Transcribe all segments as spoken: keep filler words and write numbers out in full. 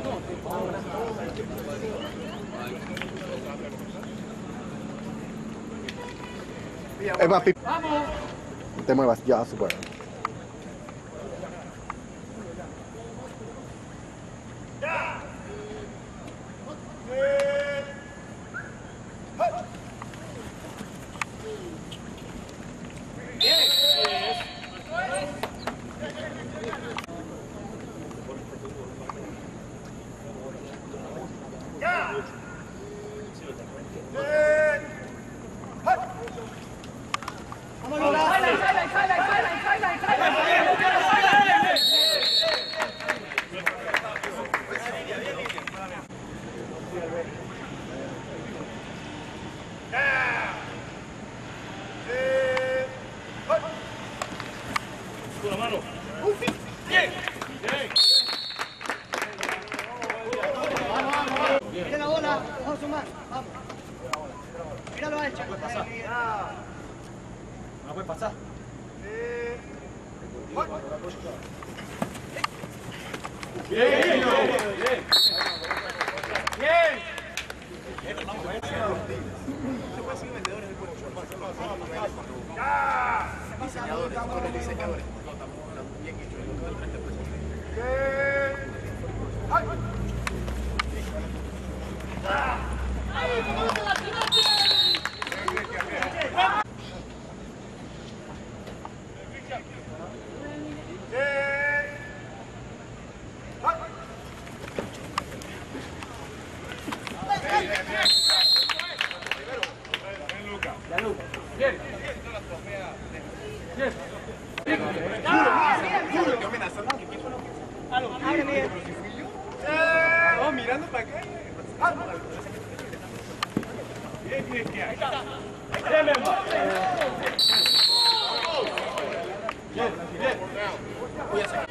Eh, papi. ¡Vamos! No te muevas, ya, super. ¡Ya! Con la mano. Bien. Bien. Mira la bola, vamos a sumar, vamos. Míralo a él, Chaco. No puede pasar. Bien, bien, bien. Bien. Diseñadores, con los diseñadores. Bien hecho, el treinta por ciento. Bien. Bien. Vamos mirando para acá. Bien, bien, bien. Ahí está. Bien, bien. Voy a hacer.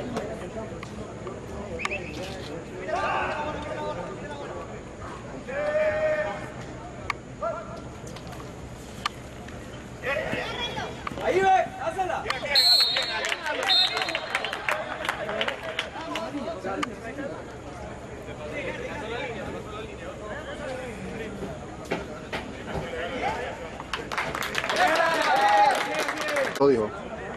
Ahí ve, hazla. Lo dijo.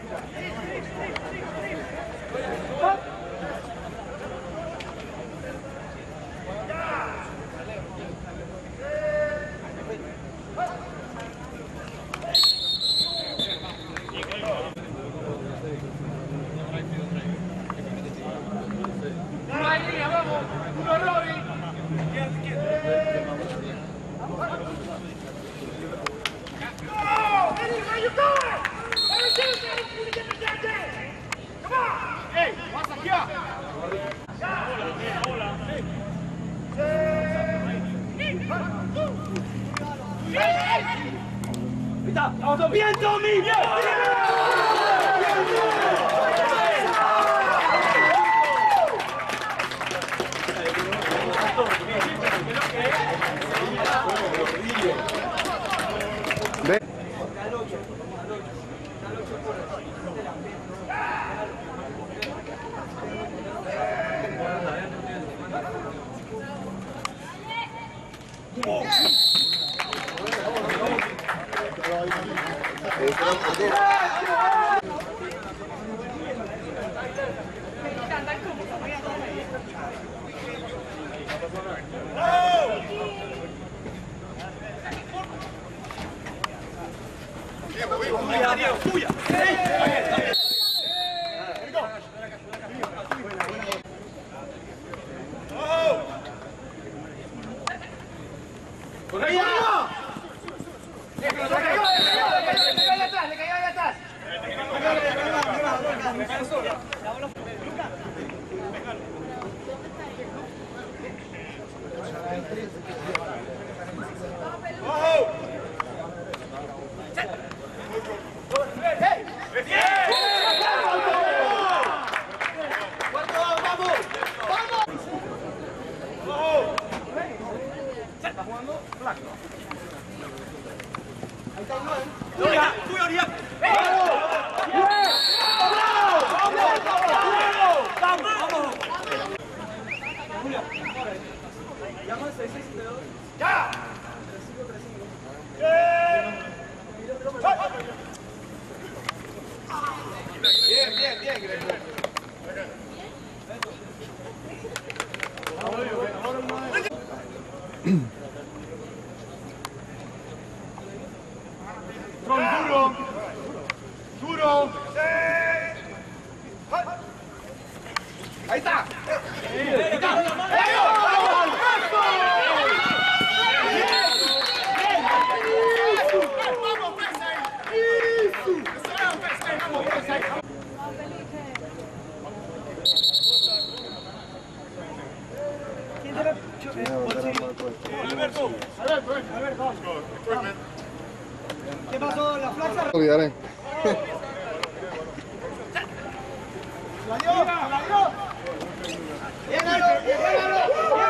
¡Vamos bien, Tommy! ¡Bien! Ve. ¡Tuya! ¡Con ella! ¡Le cayó, le cayó, le cayó allá atrás, le cayó allá atrás! ¡Tuya! ¡Tuya, Orián! ¡Vamos! ¡Vamos! ¡Vamos! ¡Ya! Bien, bien, bien, Gregorio. Duro, duro. Ahí está. Ahí está. Alberto, Alberto, Alberto. ¿Qué pasó? La flacha. Olvidaré. La dio, la dio. Llévalo, llévalo,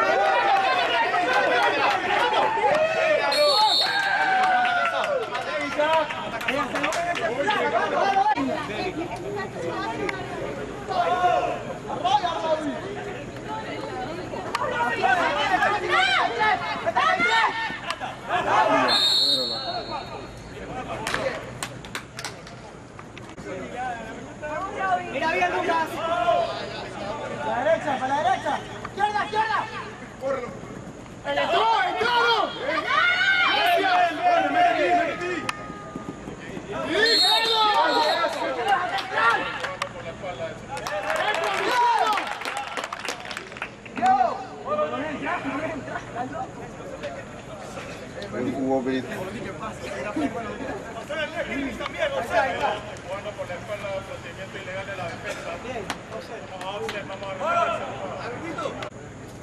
mira bien, Lucas. Para la derecha, para la derecha. Izquierda, izquierda. ¡Entró, entró! Un jugo brito. Jugando por la espalda, procedimiento ilegal de la defensa. Vamos a ver, vamos a ver.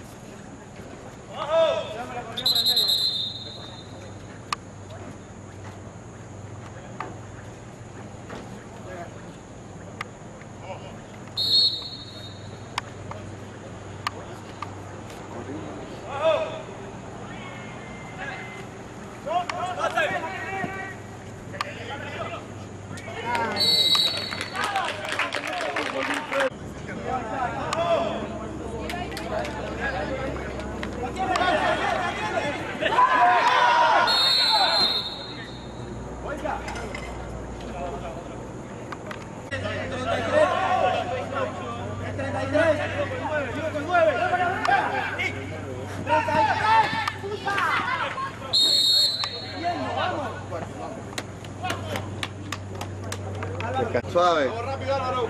Suave. Vamos rápido, Álvaro.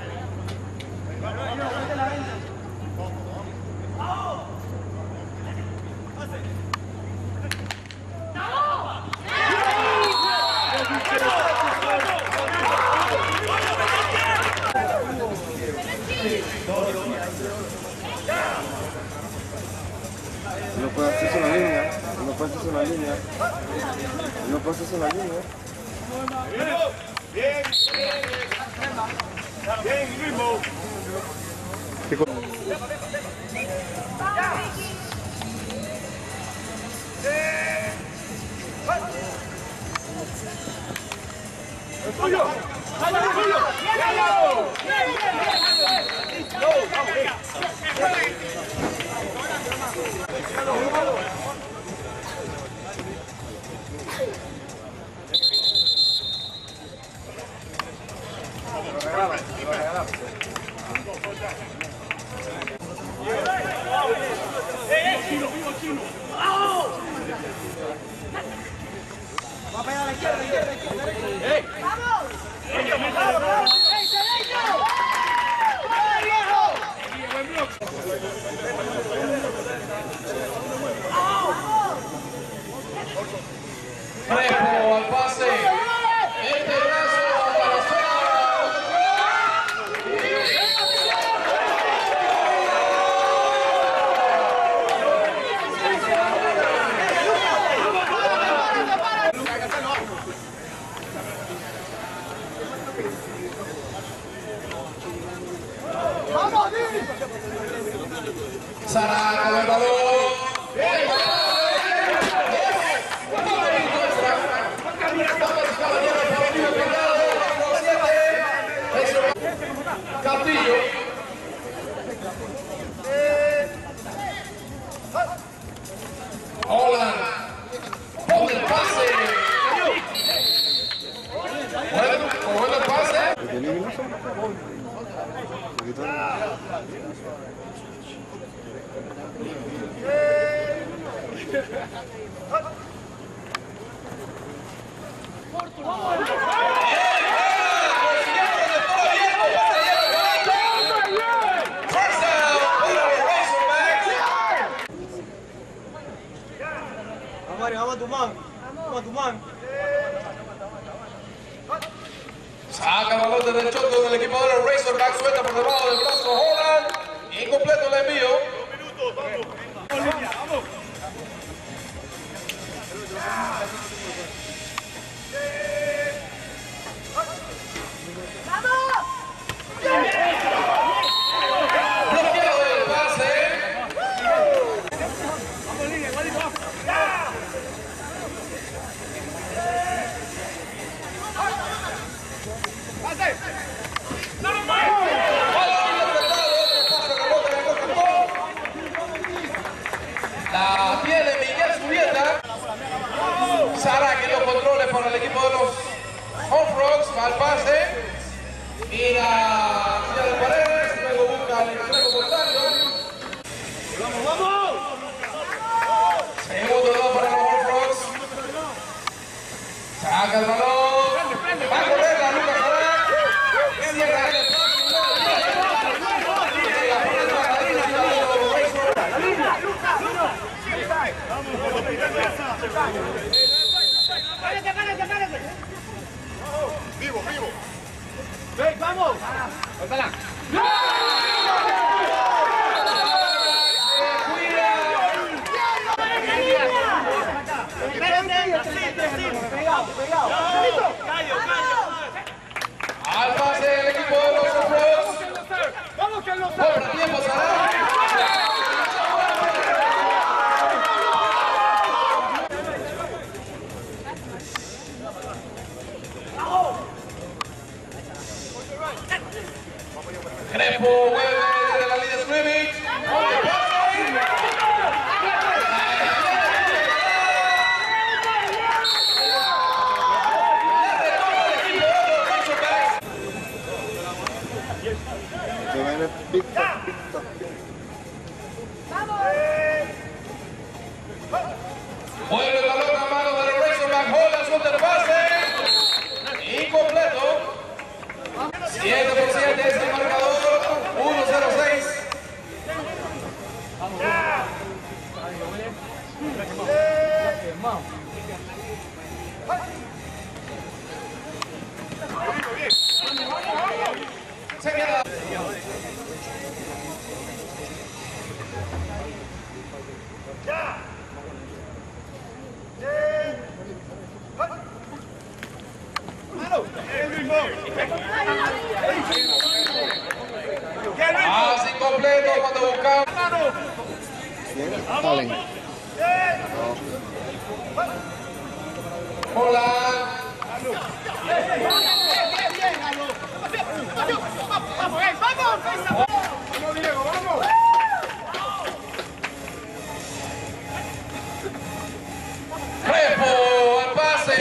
No puede hacerse una línea. No puede hacerse una línea. No puede hacerse una línea. Bien, bien, bien, ritmo. ¡El tuyo! ¡Vamos, el tuyo! ¡Llévalo! ¡Bien, bien, bien! ¡No, vamos, bien! Va a pegar a la izquierda, izquierda, izquierda, derecha. ¡Vamos! ¡Ey, derecho! ¡Vamos, viejo! Trejo al pase. Este brazo para la zona. Sara con el balón. Castillo. Vamos, Dumán. Vamos, Dumán. Saca el balón desde el choque del equipo de los Razorbacks, suelta por debajo del brazo Holland. Incompleto el envío. Dos minutos, vamos. Vamos. Bloqueado el pase. La tiene Miguel Zubieta. Sara que los controles para el equipo de los Home Frogs. Va al pase. Mira hacia las paredes. Luego busca el extremo contrario. Vamos, vamos. Segundo down para los Home Frogs. Saca el balón. Va a correr la Lucas Sara. Cierra el espacio. Vivo, vivo. Ven, vamos. Pegado, pegado. Al pase del equipo de los Frogs. Vamos, Carlos. Cobra tiempo, Sara. Crespo vuelve desde la línea de scrimmage. Se viene pica, pica, Vuelve el balón a mano de los Razorbacks. Holland suelta el pase. Incompleto. siete por siete es el marcador. uno cero seis. Se queda. Pase incompleto cuando buscamos. Hola. Vamos, Diego, vamos. Crespo al pase.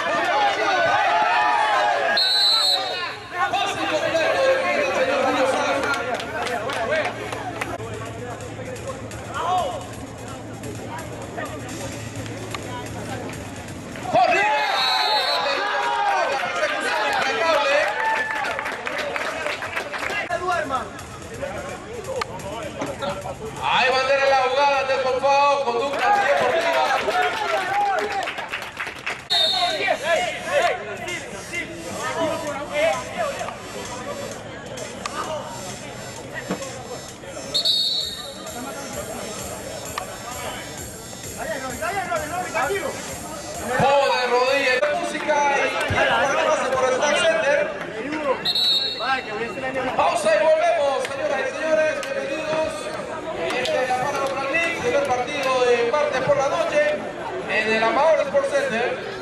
Pase incompleto del señor Julio Sala. Corre. La persecución impecable. Hay bandera en la jugada del Colfao, conducta antideportiva. Juego de rodillas de música y pase por el Snack Center. Pausa y volvemos, señoras y señores, bienvenidos. Este es la Panamá League, primer partido de martes por la noche en el Amador Sports Center.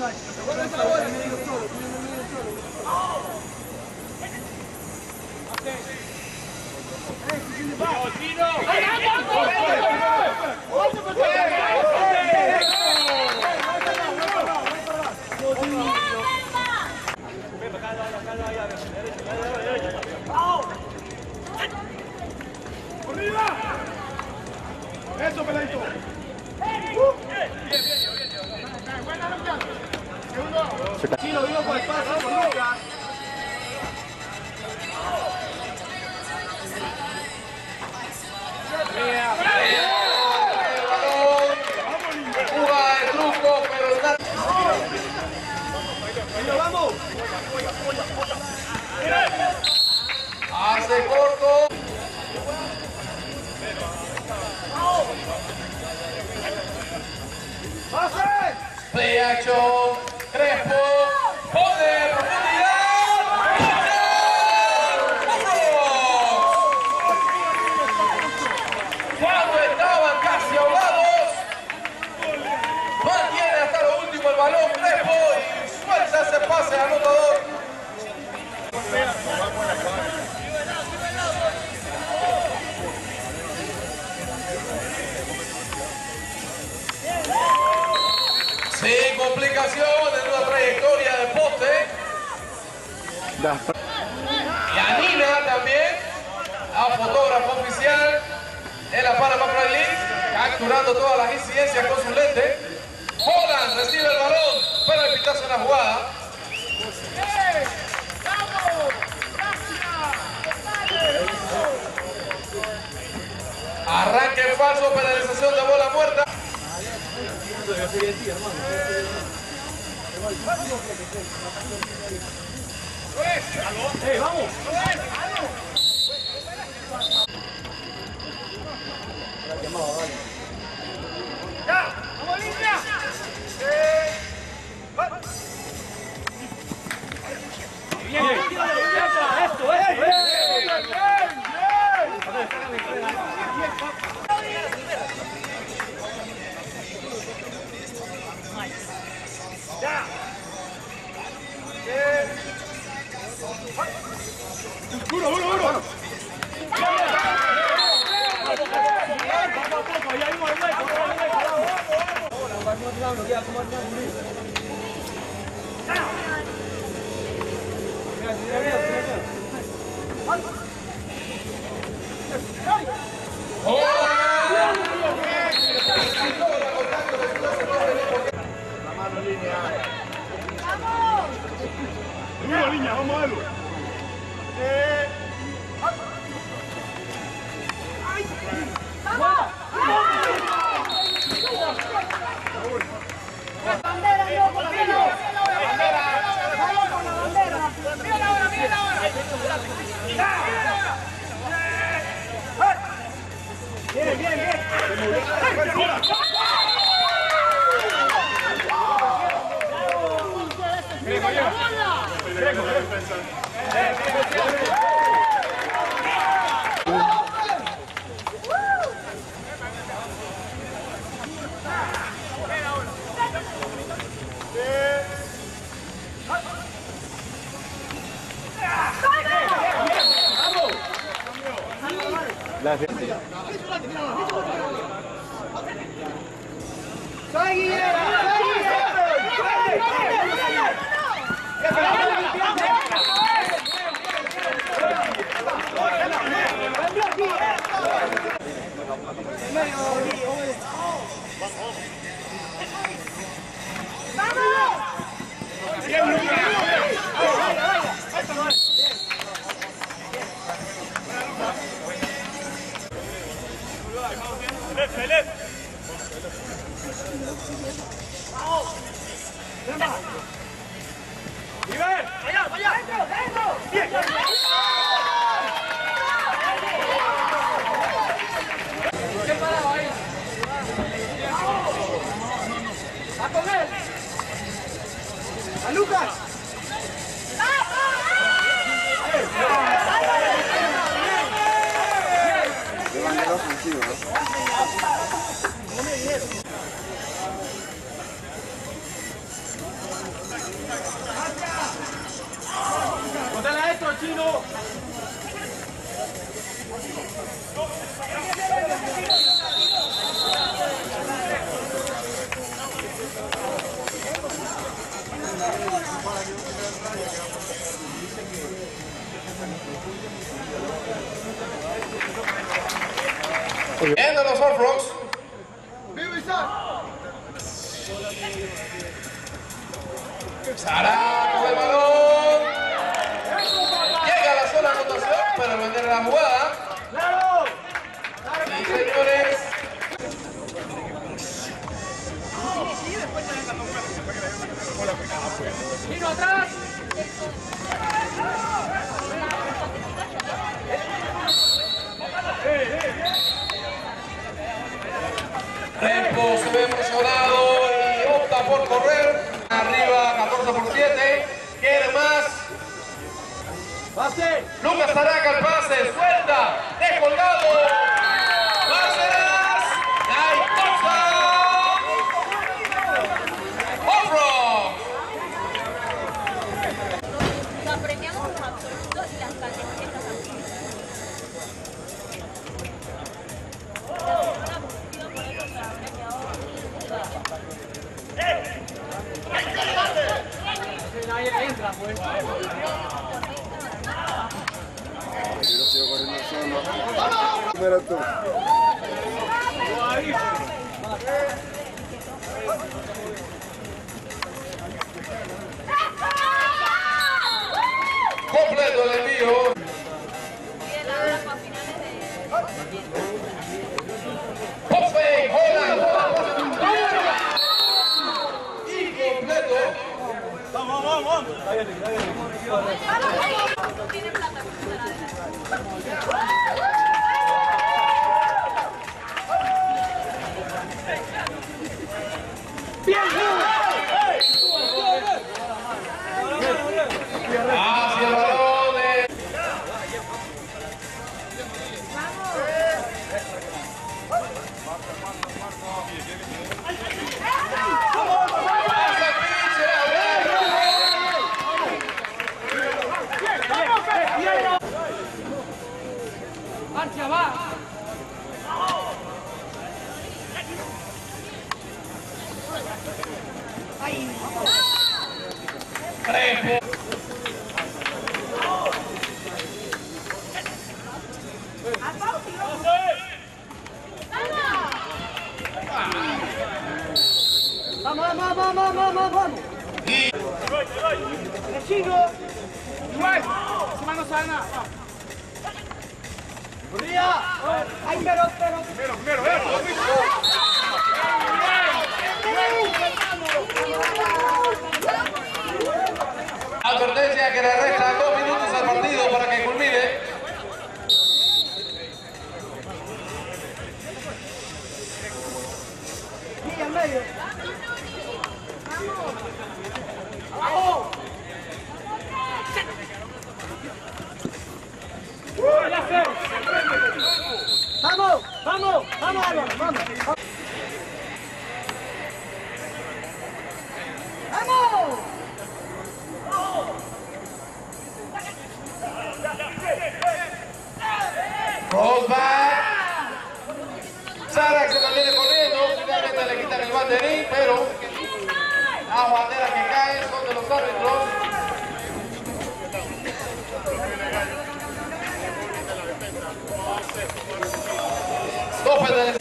Eso, peladito. Chino vino por el paso, por Lucas. Jugada de truco, pero nada. ¡Vamos! Hace corto. ¡Pase! Play action. Crespo. Pone profundidad. Cuando estaban casi ahogados, mantiene hasta lo último el balón Crespo y suelta ese pase anotador. Sin complicación en una trayectoria de poste. Y Anina también, a fotógrafo oficial en la Panama Pride League, capturando todas las incidencias con su lente. Holland recibe el balón, pero el pitazo en la jugada. Arranque falso, penalización de bola muerta. ¡Hey, vamos! ¡Ya! ¡Vamos, línea! ¡Bien! ¡Esto, esto! ¡Ya! ¡Uno, uno, uno! Uno, niña, vamos a verlo. Bandera, no, por qué no? Vamos con la bandera. Mira la hora, mira la hora. Bien, bien, bien. ¡Soy Guillermo! ¡Soy ¡Va con él! ¡A Lucas! De manera ofensiva, ¿no? Bien de los Hot Frogs. Sara con el balón. Llega a la zona de anotación, pero vender la jugada. Sí, señores. Tiro atrás. Rempo se ve emocionado y opta por correr. Arriba, catorce por siete. Quiere más. Pase. Lucas Taraca el pase. Suelta. Descolgado. Bárcenas. ¡Hay touchdown! Hot Frogs. Lo apremiamos los absolutos y las callecitas también. La segunda posición por eso se habrá quedado. Nadie entra, pues. Yo sigo corriendo solo. Pero tú. Completo el envío. Pide la hora para finales de... Hot fake. Holland. Incompleto. Vamos, vamos, vamos. Tiene plata con esta ladera. Hacia el balón de... Pasa el pinche, Marcha, va. Crespo. Vamos, vamos, vamos, vamos, vamos, vamos. Y El chico. Igual. Encima no sabe nada. Corría. Ay, pero, pero. Primero, primero, eso. advertencia que le resta dos minutos al partido para que culmine. Mira, en medio. ¡Abajo! ¡Vamos! ¡Vamos! ¡Vamos, Álvaro! ¡Vamos! ¡Vamos! Rollback. Sara se mantiene corriendo, finalmente le quitan el banderín, pero las banderas que caen son de los árbitros. Tope de...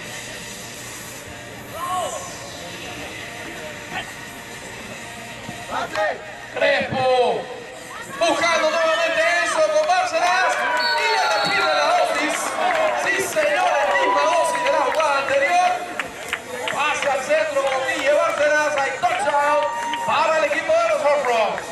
Crespo buscando nuevamente eso con Bárcenas y le repite la dosis. Sí, señores, misma dosis de la jugada anterior. Pasa al centro con Guille Bárcenas. Hay touchdown para el equipo de los Hot Frogs.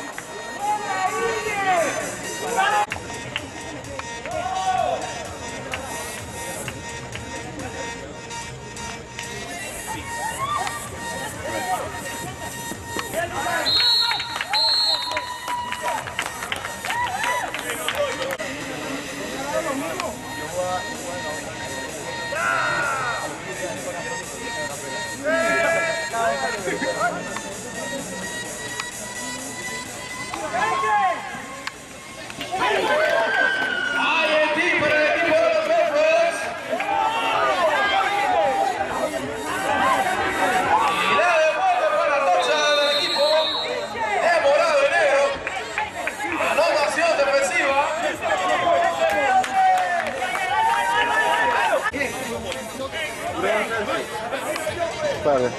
tarde.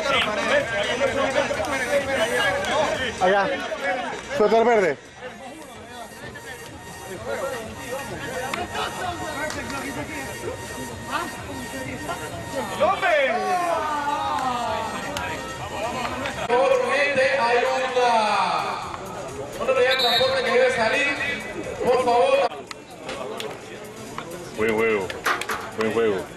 Allá. Suéter verde. Por favor, gente, hay una, una unidad de transporte que debe salir. Por favor. Buen juego, buen juego.